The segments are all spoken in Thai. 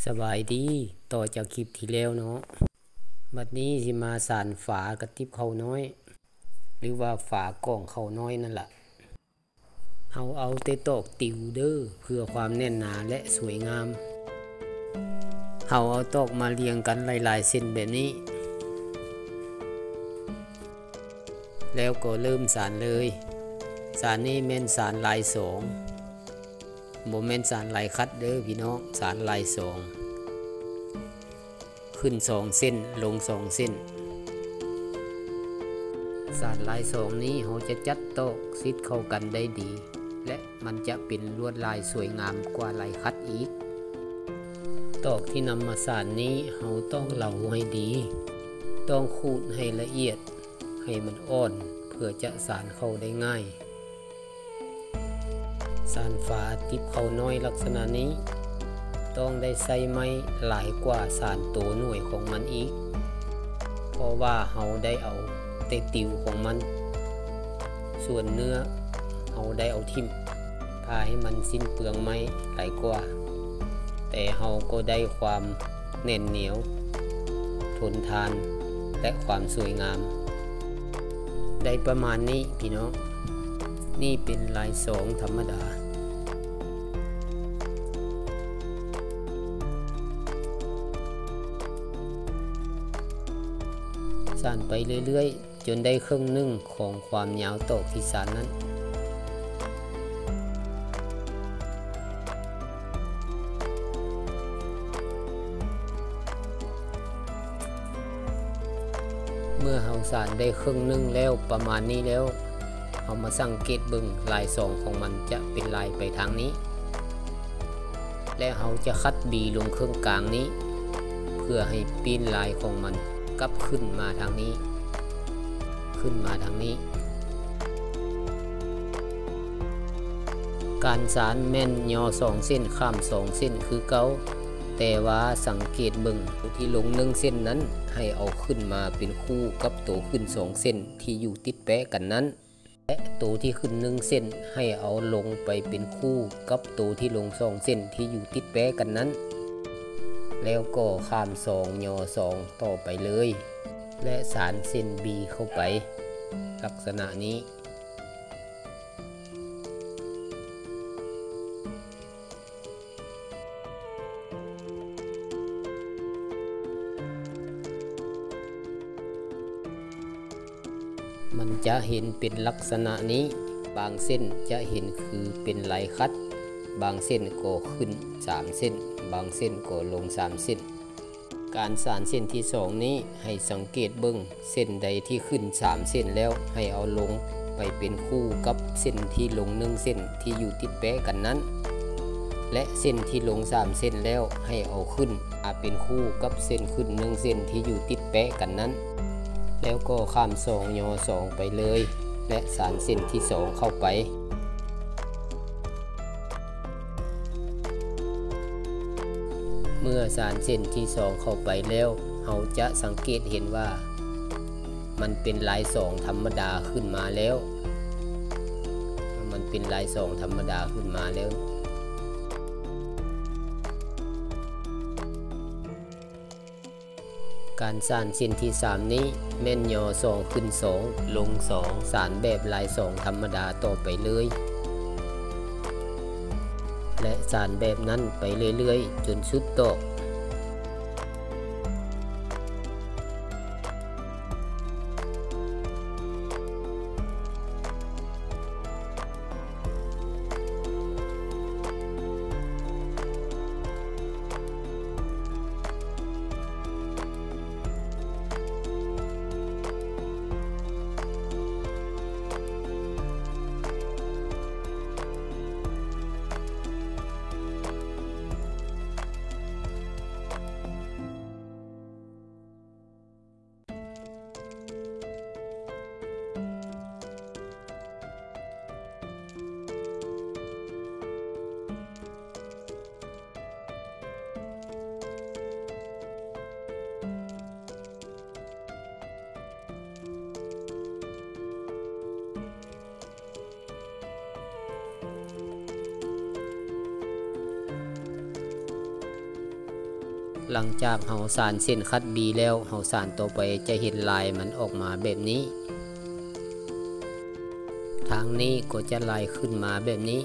สบายดีต่อจากคลิปที่แล้วเนาะบัดนี้สิมาสานฝากระติบเข้าน้อยหรือว่าฝากล่องเข้าน้อยนั่นแหละเฮาเอาแต่ตอกติวเด้อเพื่อความแน่นหนาและสวยงามเฮาเอาตอกมาเรียงกันหลายๆเส้นแบบนี้แล้วก็เริ่มสานเลยสานนี้แม่นสานลายสองบ่แม่นสานลายคัดเด้อพี่น้องสานลายสองขึ้น2เส้นลง2เส้นสานลายสองนี้เราจะจัดตอกซิดเข้ากันได้ดีและมันจะเป็นลวดลายสวยงามกว่าลายคัดอีกตอกที่นำมาสานนี้เราต้องเหลาให้ดีต้องขูดให้ละเอียดให้มันอ่อนเพื่อจะสานเข้าได้ง่ายสานฝาติบเข้าน้อยลักษณะนี้ต้องได้ใส่ไม้หลายกว่าสานตัวหน่วยของมันอีกเพราะว่าเราได้เอาแต่ติวของมันส่วนเนื้อเราได้เอาทิ่มพาให้มันสิ้นเปลืองไม้หลายกว่าแต่เราก็ได้ความแน่นเหนียวทนทานและความสวยงามได้ประมาณนี้พี่น้องนี่เป็นลายสองธรรมดาสานไปเรื่อยๆจนได้ครึ่งหนึ่งของความยาวตอกที่สานนั้นเมื่อเราสานได้ครึ่งหนึ่งแล้วประมาณนี้แล้วเอามาสังเกตเบิ่งลายสองของมันจะเป็นลายไปทางนี้และเราจะคัดบีลงเครื่องกลางนี้เพื่อให้ปีนลายของมันกลับขึ้นมาทางนี้การสานแม่นย่อ2เส้นข้าม2เส้นคือเก่าแต่ว่าสังเกตเบิ่งที่ลง1เส้นนั้นให้เอาขึ้นมาเป็นคู่กับตัวขึ้น2เส้นที่อยู่ติดแปะกันนั้นและตัวที่ขึ้น1เส้นให้เอาลงไปเป็นคู่กับตัวที่ลง2เส้นที่อยู่ติดแปะกันนั้นแล้วก็ข้าม2ย่อ2ต่อไปเลยและสานเส้น B เข้าไปลักษณะนี้มันจะเห็นเป็นลักษณะนี้บางเส้นจะเห็นคือเป็นลายคัดบางเส้นก็ขึ้น3เส้นบางเส้นก็ลง3เส้นการสานเส้นที่2นี้ให้สังเกตเบิ่งเส้นใดที่ขึ้น3เส้นแล้วให้เอาลงไปเป็นคู่กับเส้นที่ลง1เส้นที่อยู่ติดแปะกันนั้นและเส้นที่ลง3เส้นแล้วให้เอาขึ้นมาเป็นคู่กับเส้นขึ้น1เส้นที่อยู่ติดแปะกันนั้นแล้วก็ข้าม2ย่อ2ไปเลยและสานเส้นที่2เข้าไปเมื่อสานเส้นที่2เข้าไปแล้วเราจะสังเกตเห็นว่ามันเป็นลาย2ธรรมดาขึ้นมาแล้วการสานเส้นที่3นี้แม่นย่อ2ขึ้น2ลง2สานแบบลาย2ธรรมดาต่อไปเลยและสานแบบนั้นไปเรื่อยๆจนสุดตอกหลังจากเฮาสานเส้นคัดบีแล้วเฮาสานต่อไปจะเห็นลายมันออกมาแบบนี้ทางนี้ก็จะลายขึ้นมาแบบนี้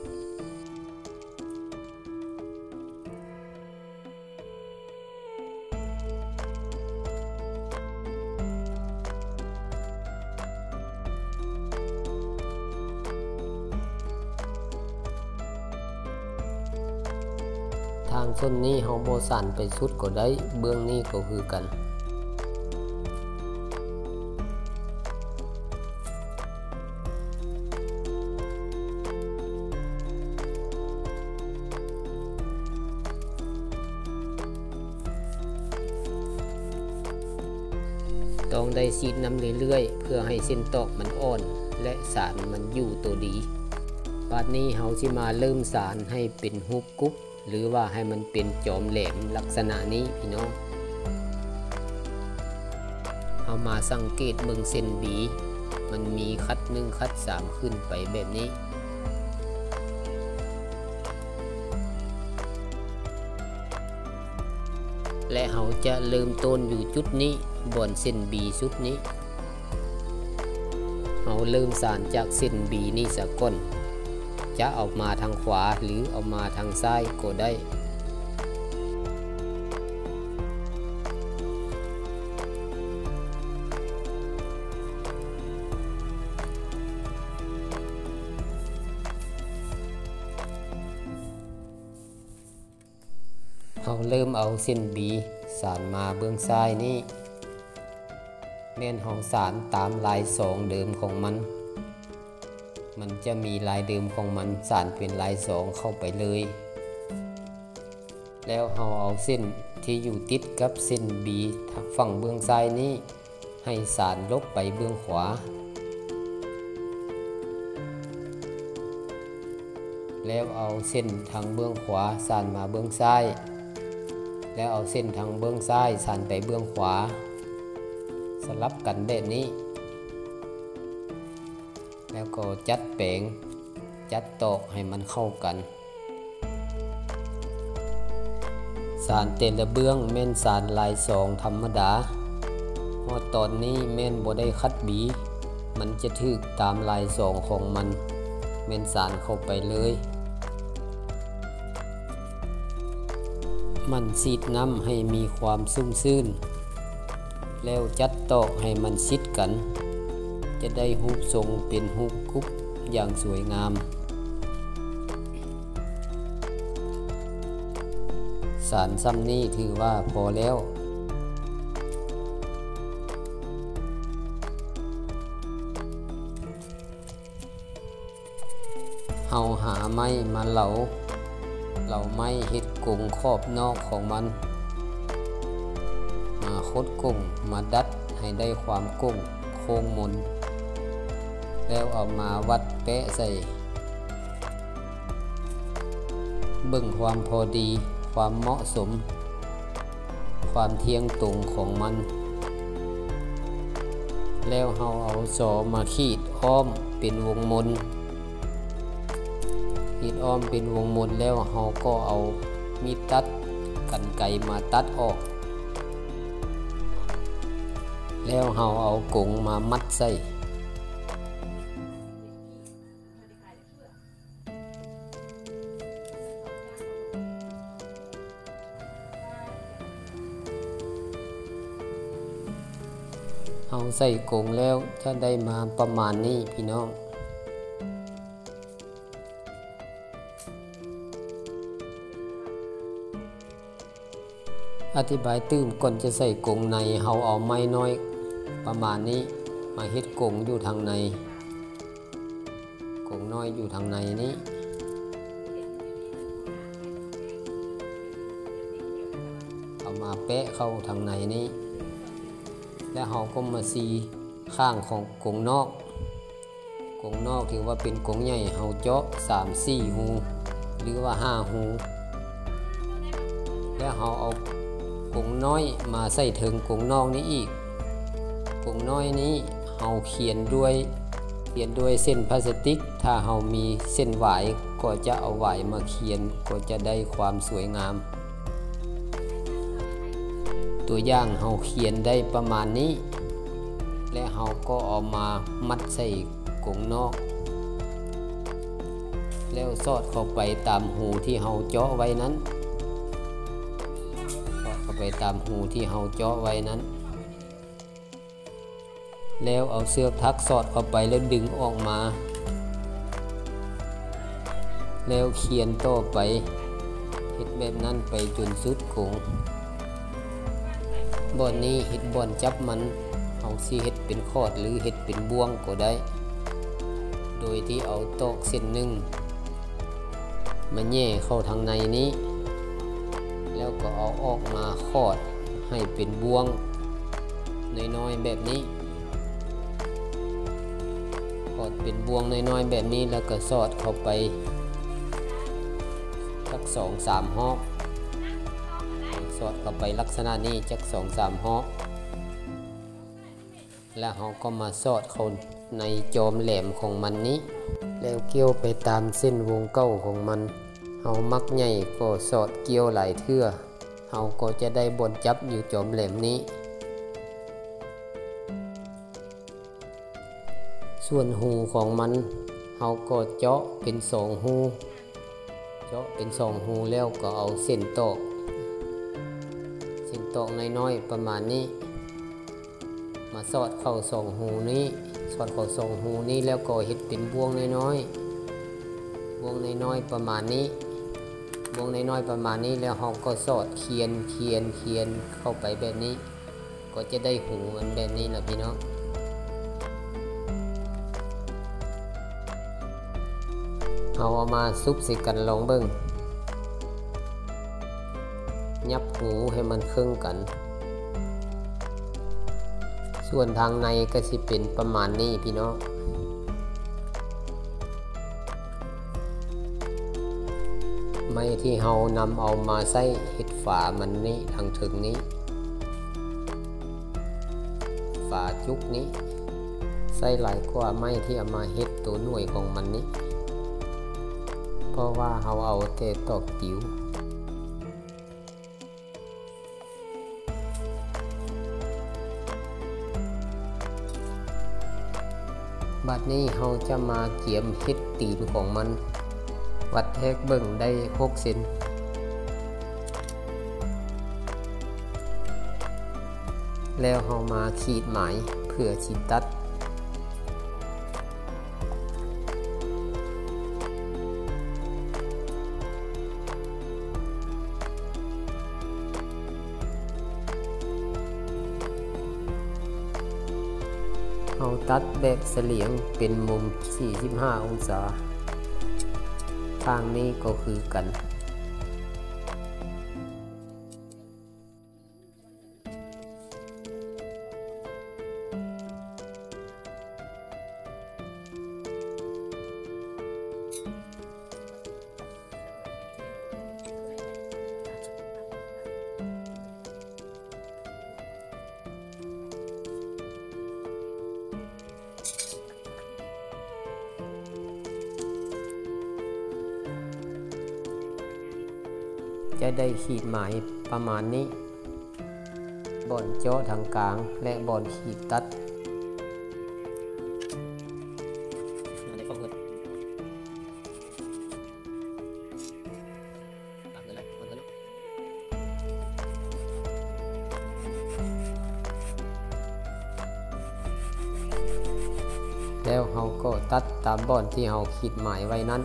ทางส้นนี้เฮาบ่สั่นไปสุดก็ได้เบื้องนี้ก็คือกันต้องได้ซีดน้ำเรื่อยๆเพื่อให้เส้นตอกมันอ่อนและสารมันอยู่ตัวดีบัดนี้เฮาสิมาเริ่มสารให้เป็นรูปกุ๊บหรือว่าให้มันเป็นจอมแหลมลักษณะนี้พี่น้องเอามาสังเกตเบิ่งเส้นบีมันมีคัด1คัด3ขึ้นไปแบบนี้และเราจะเริ่มต้นอยู่จุดนี้บนเส้นบีสุดนี้เราเริ่มสานจากเส้นบีนี้สักก้อนจะออกมาทางขวาหรือออกมาทางซ้ายก็ได้เราเริ่มเอาเส้นบีสานมาเบื้องซ้ายนี้แม่นเราสานตามลาย2เดิมของมันจะมีลายเดิมของมันสานเป็นลาย2เข้าไปเลยแล้วเราเอาเส้นที่อยู่ติดกับเส้น B ฝั่งเบื้องซ้ายนี้ให้สานลบไปเบื้องขวาแล้วเอาเส้นทางเบื้องขวาสานมาเบื้องซ้ายแล้วเอาเส้นทางเบื้องซ้ายสานไปเบื้องขวาสลับกันแบบนี้แล้วก็จัดแปลงจัดตอกให้มันเข้ากันสานแต่ละเบื้องแม่นสานลาย2ธรรมดาเพราะตอนนี้แม่นบ่ได้คัดบีมันจะถึกตามลาย2ของมันแม่นสานเข้าไปเลยมันซีดน้ำให้มีความชุ่มชื้นแล้วจัดตอกให้มันชิดกันจะได้รูปทรงเป็นรูปกุ๊บอย่างสวยงามสารซ้ำนี้ถือว่าพอแล้วเฮาหาไม้มาเหลาไม้เฮ็ดกงครอบนอกของมันมาคดกงมาดัดให้ได้ความกงโค้งมนแล้วเอามาวัดแปะใส่เบิ่งความพอดีความเหมาะสมความเที่ยงตรงของมันแล้วเราเอาซอมาขีดอ้อมเป็นวงมนขีดอ้อมเป็นวงมนแล้วเราก็เอามีดตัดกรรไกรมาตัดออกแล้วเราเอากงมามัดใส่เอาใส่กงแล้วจะได้มาประมาณนี้พี่น้องอธิบายตื้มก่อนจะใส่กงในเฮาเอาไม้น้อยประมาณนี้มาเฮ็ดกงอยู่ทางในกงน้อยอยู่ทางในนี้เอามาแปะเข้าทางในนี้แล้วเราก็มาซีข้างของกงนอกถือว่าเป็นกงใหญ่เราเจาะ 3-4 หูหรือว่า5หูแล้วเราเอากงน้อยมาใส่ถึงกงนอกนี้อีกกงน้อยนี้เราเขียนด้วยเส้นพลาสติกถ้าเรามีเส้นหวายก็จะเอาหวายมาเขียนก็จะได้ความสวยงามตัวอย่างเฮาเขียนได้ประมาณนี้และเฮาก็เอามามัดใส่กรงนอกแล้วสอดเข้าไปตามหูที่เฮาเจาะไว้นั้นสอดเข้าไปตามหูที่เฮาเจาะไว้นั้นแล้วเอาเสือกทักสอดเข้าไปแล้วดึงออกมาแล้วเขียนต่อไปเฮ็ดแบบนั้นไปจนสุดกรงบ่อนนี้เฮ็ดบ่อนจับมันเอาสิเฮ็ดเป็นคอดหรือเฮ็ดเป็นบ่วงก็ได้โดยที่เอาตอกเส้นหนึ่งมาแย่เข้าทางในนี้แล้วก็เอาออกมาคอดให้เป็นบ่วงน้อยๆแบบนี้คอดเป็นบ่วงน้อยๆแบบนี้แล้วก็สอดเข้าไปสัก 2-3 หอกสอดเข้าไปลักษณะนี้จัก 2-3 หอกแล้วเราก็มาสอดเข้าในจอมแหลมของมันนี้แล้วเกี่ยวไปตามเส้นวงเก้าของมันเฮามักใหญ่ก็สอดเกี่ยวหลายเทื่อเฮาก็จะได้บ่อนจับอยู่จอมแหลมนี้ส่วนหูของมันเฮาก็เจาะเป็น2หูเจาะเป็น2หูแล้วก็เอาเส้นตอกน้อยๆประมาณนี้มาสอดเข้า2หูนี้สอดเข้า2หูนี้แล้วก็เฮ็ดเป็นบ่วงน้อยๆบ่วงน้อยๆประมาณนี้บ่วงน้อยๆประมาณนี้แล้วเราก็สอดเขียนเข้าไปแบบนี้ก็จะได้หูมันแบบนี้นะพี่น้องเอามาซุบใส่กันลองเบิ่งยับหูให้มันครึ่งกันส่วนทางในก็สิเป็นประมาณนี้พี่น้องไม้ที่เฮานำเอามาใส่เฮ็ดฝามันนี้ทางถึงนี้ฝาจุกนี้ใส่หลายกว่าไม้ที่เอามาเฮ็ดตัวหน่วยของมันนี้เพราะว่าเฮาเอาแต่ตอกติ๋วบัดนี้เราจะมาเกี่ยมเฮ็ดตีนของมันวัดแทกเบิ่งได้6 เซนแล้วเรามาขีดหมายเพื่อสิตัดเอาตัดแบบเสลียงเป็นมุม45 องศาทางนี้ก็คือกันจะได้ขีดหมายประมาณนี้บ่อนเจาะทางกลางและบ่อนขีดตัดแล้วเราก็ตัดตามบ่อนที่เราขีดหมายไว้นั้น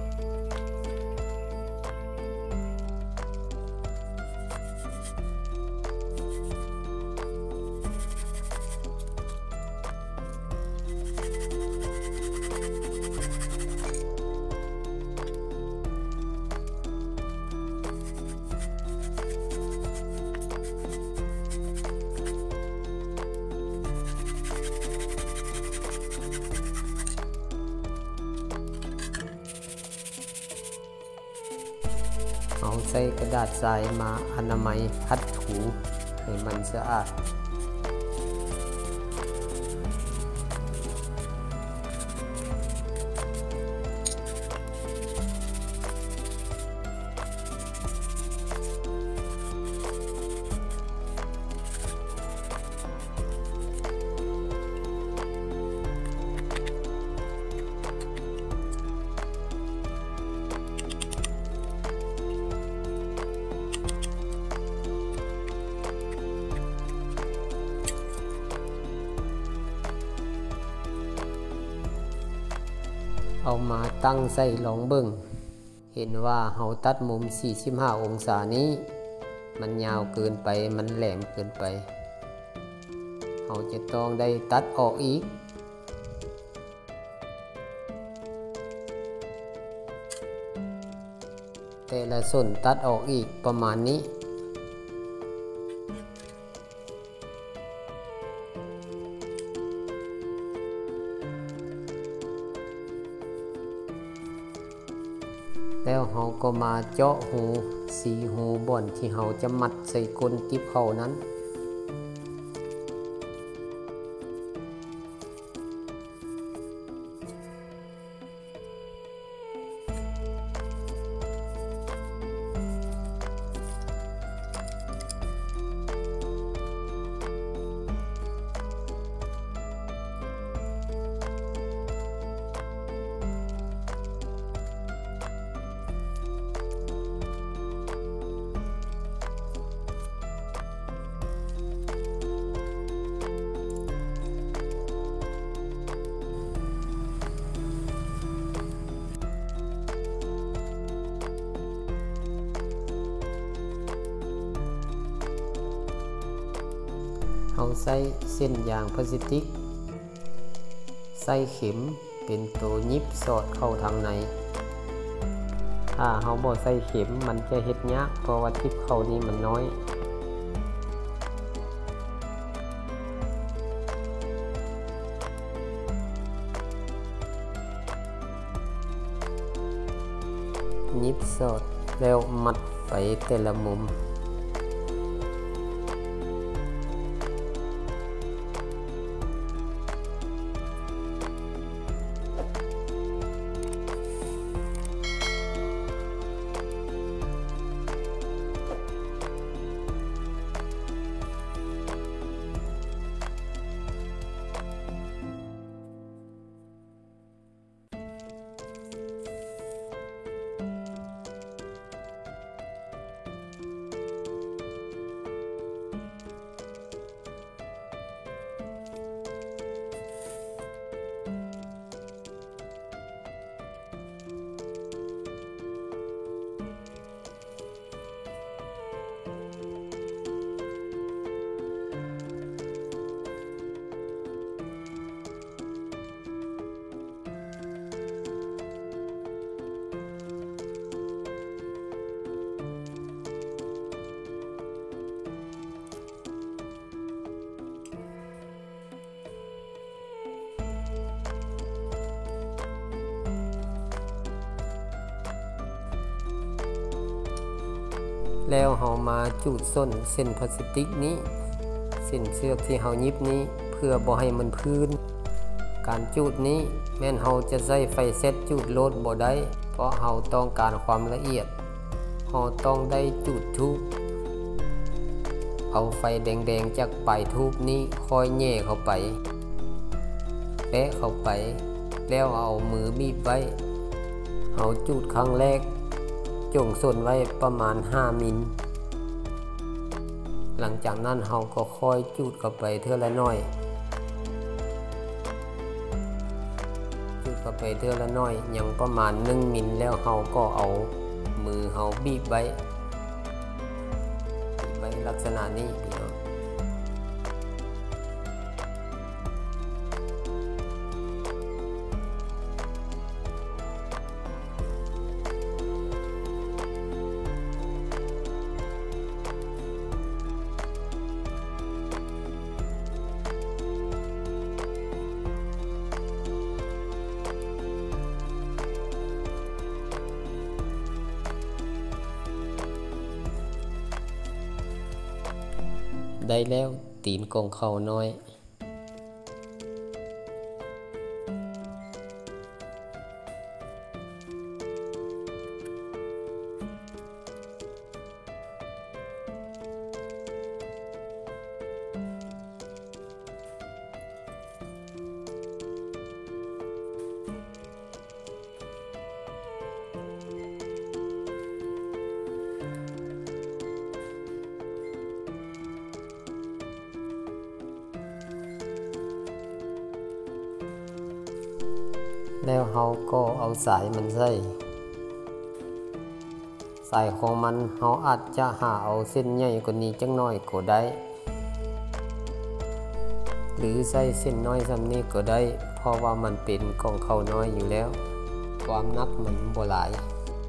เอาใส่กระดาษทรายมาอนามัยพัดถูให้มันสะอาดเอามาตั้งใส่ลองเบิ่งเห็นว่าเฮาตัดมุม45องศานี้มันยาวเกินไปมันแหลมเกินไปเฮาจะต้องได้ตัดออกอีกแต่ละส่วนตัดออกอีกประมาณนี้แล้วเราก็มาเจาะหู4หูบ่อนที่เราจะมัดใส่ก้นกิ๊บเขานั้นเราใส่เส้นยางพลาสติกใส่เข็มเป็นตัวยิบสอดเข้าทางในถ้าเราบ่ใส่เข็มมันจะเฮ็ดยากเพราะว่าทิปเข้านี้มันน้อยยิบสอดแล้วมัดไปแต่ละมุมแล้วเรามาจูดส้นเส้นพลาสติกนี้เส้นเชือกที่เรายิบนี้เพื่อบ่ให้มันพื้นการจูดนี้แม้นเราจะใช้ไฟเซตจูดโลดบ่ได้เพราะเราต้องการความละเอียดเราต้องได้จูดทูบเอาไฟแดงๆจากปลายทูบนี้ค่อยแย่เข้าไปแปะเข้าไปแล้วเอามือบีบไว้เราจูดครั้งแรกจงส้นไว้ประมาณ5มิลหลังจากนั้นเราก็ค่อยจูดเข้าไปเท่าละน้อยจูดเข้าไปเท่าละน้อยอย่างประมาณ1มิลแล้วเราก็เอามือเราบีบไว้ลักษณะนี้พี่น้องได้แล้วตีนกงเขาน้อยแล้วเฮาก็เอาสายมันใส่สายของมันเฮาอาจจะหาเอาเส้นใหญ่กว่านี้จักหน่อยก็ได้หรือใส่เส้นน้อยซำนี้ก็ได้เพราะว่ามันเป็นของเขาน้อยอยู่แล้วความหนักมันบ่หลาย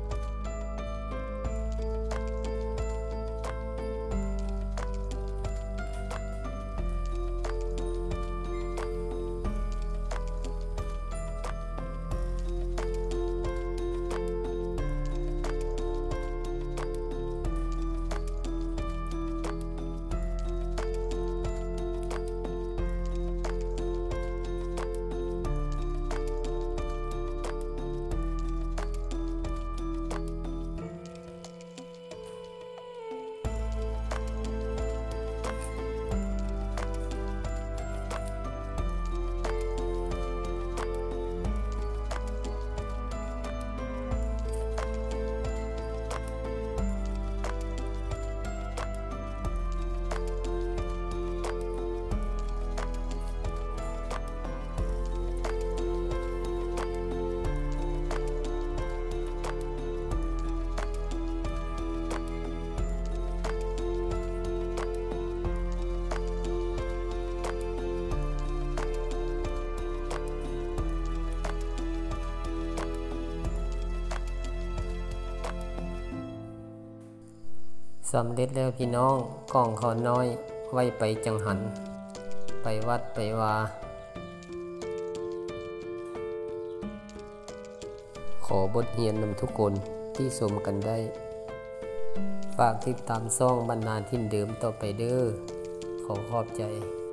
สำเร็จแล้วพี่น้องกล่องเขาน้อยไว้ไปจังหันไปวัดไปวาขอบทเรียนนำทุกคนที่ชมกันได้ฝากติดตามช่องบรรณาทินเดิมต่อไปเด้อขอขอบใจ